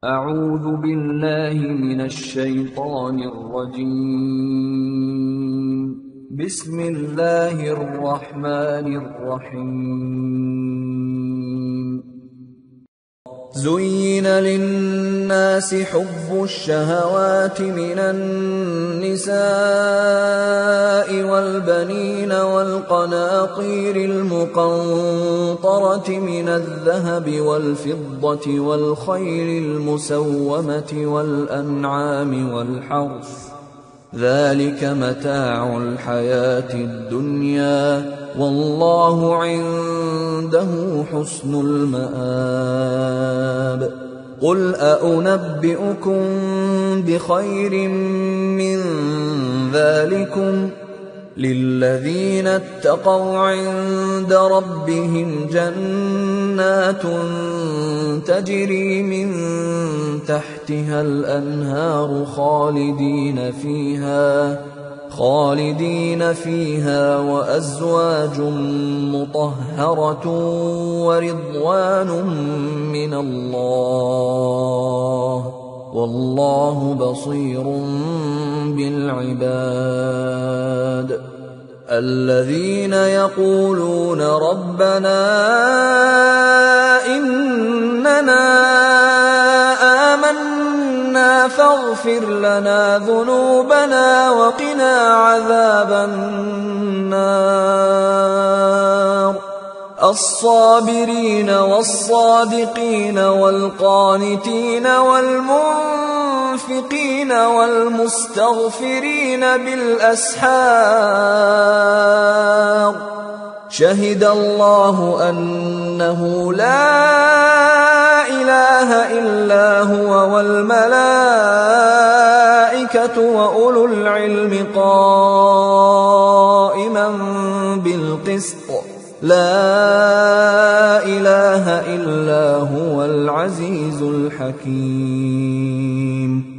أعوذ بالله من الشيطان الرجيم. بسم الله الرحمن الرحيم. زين للناس حب الشهوات من النساء والبنين والقناطير المقنطرة من الذهب والفضة والخيل المسومة والأنعام والحرث، ذلك متاع الحياة الدنيا، والله عنده حسن المآب. قل أنبئكم بخير من ذلكم؟ للذين اتقوا عند ربهم جنات تجري من تحتها الأنهار خالدين فيها وأزواج مطهرة ورضوان من الله، والله بصير بالعباد. الذين يقولون ربنا إننا آمنا فاغفر لنا ذنوبنا وقنا عذاب النار. الصابرين والصادقين والقانتين والمنفقين والمستغفرين بالأسحار، شهد الله أنه لا إله إلا هو والملائكة وأولو العلم قائما بالقسط، لا إله إلا هو العزيز الحكيم.